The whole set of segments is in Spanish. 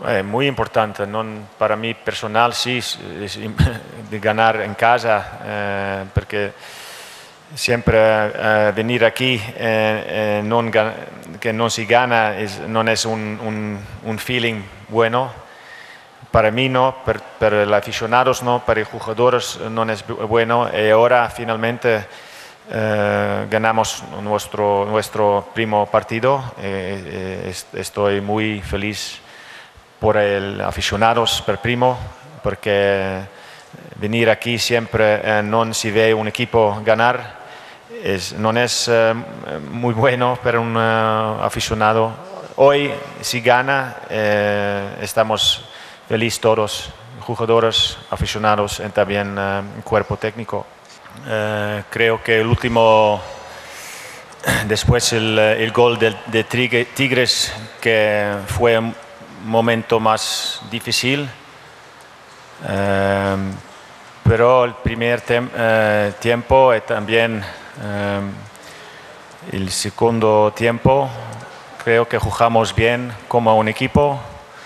muy importante. Para mí personal sí, de ganar en casa, porque siempre venir aquí que no se gana no es un feeling bueno. Para mí no, para los aficionados no, para los jugadores no es bueno. Y ahora finalmente ganamos nuestro primer partido. Estoy muy feliz por el aficionados per primo, porque venir aquí siempre no se ve un equipo ganar. No es muy bueno para un aficionado. Hoy si gana, estamos felices todos, jugadores, aficionados y también cuerpo técnico. Creo que el último, después el gol de Tigres, que fue un momento más difícil, pero el primer tiempo y también el segundo tiempo creo que jugamos bien como un equipo.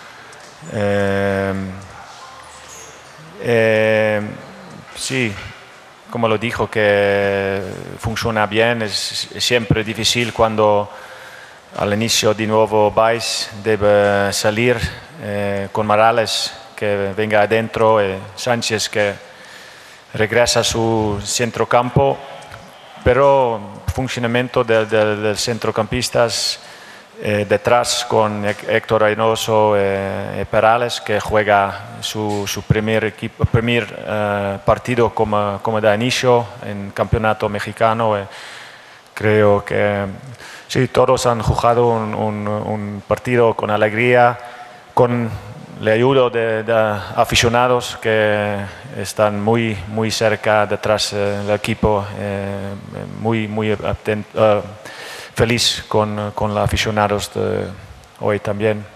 Sí, como lo dijo, que funciona bien. Es siempre difícil cuando al inicio de nuevo Baez debe salir con Morales que venga adentro, Sánchez que regresa a su centrocampo, pero funcionamiento del centrocampistas detrás con Héctor Reynoso y Perales, que juega su primer partido como de inicio en campeonato mexicano. Creo que sí, todos han jugado un partido con alegría, con la ayuda de aficionados que están muy cerca detrás del equipo, muy feliz con los aficionados de hoy también.